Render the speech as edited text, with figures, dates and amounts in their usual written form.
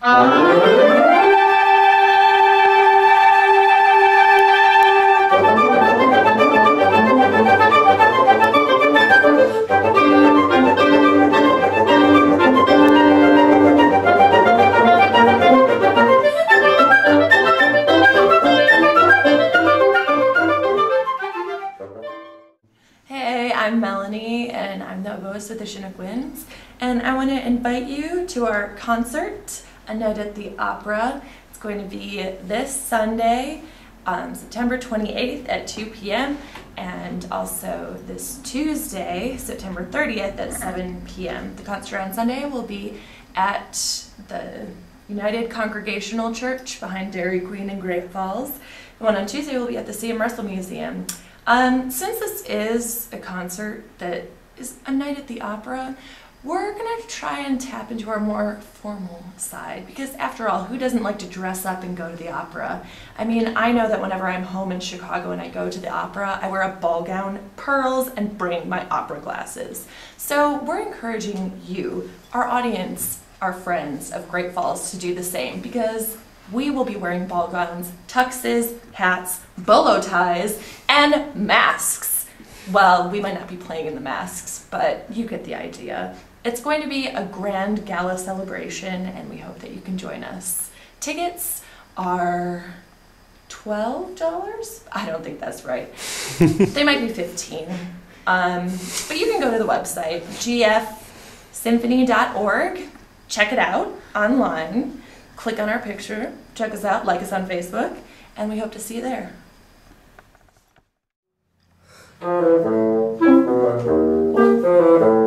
Hey, I'm Melanie and I'm the oboist with the Chinook Winds, and I want to invite you to our concert, A Night at the Opera. It's going to be this Sunday, September 28th at 2 p.m. and also this Tuesday, September 30th at 7 p.m. The concert on Sunday will be at the United Congregational Church behind Dairy Queen in Great Falls. The one on Tuesday will be at the C.M. Russell Museum. Since this is a concert that is a night at the opera, we're going to try and tap into our more formal side, because after all, who doesn't like to dress up and go to the opera? I mean, I know that whenever I'm home in Chicago and I go to the opera, I wear a ball gown, pearls, and bring my opera glasses. So we're encouraging you, our audience, our friends of Great Falls, to do the same, because we will be wearing ball gowns, tuxes, hats, bolo ties, and masks. Well, we might not be playing in the masks, but you get the idea. It's going to be a grand gala celebration, and we hope that you can join us. Tickets are $12? I don't think that's right. They might be $15. But you can go to the website, gfsymphony.org, check it out online. Click on our picture, check us out, like us on Facebook, and we hope to see you there.